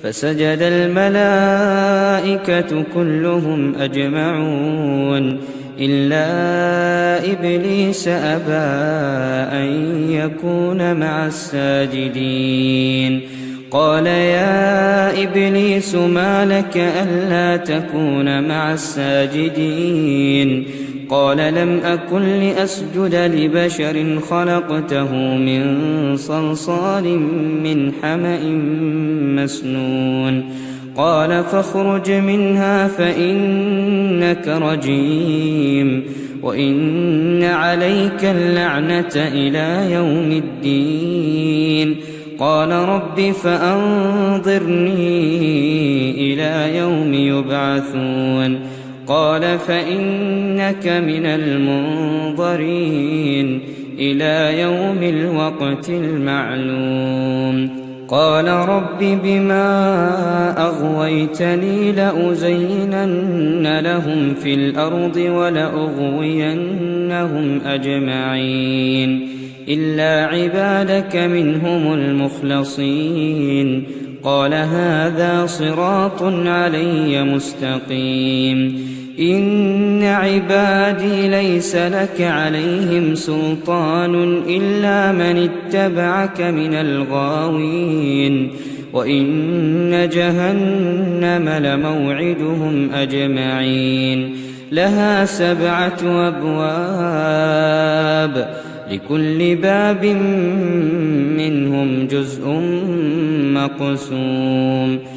فسجد الملائكة كلهم أجمعون إلا إبليس أبى أن يكون مع الساجدين. قال يا إبليس ما لك ألا تكون مع الساجدين؟ قال لم أكن لأسجد لبشر خلقته من صلصال من حمأ مسنون. قال فاخرج منها فإنك رجيم وإن عليك اللعنة إلى يوم الدين. قال رب فأنظرني إلى يوم يبعثون. قال فإنك من المنظرين إلى يوم الوقت المعلوم. قال رب بما أغويتني لأزينن لهم في الأرض ولأغوينهم أجمعين إلا عبادك منهم المخلصين. قال هذا صراط علي مستقيم. إن عبادي ليس لك عليهم سلطان إلا من اتبعك من الغاوين. وإن جهنم لموعدهم أجمعين لها 7 أبواب لكل باب منهم جزء مقسوم.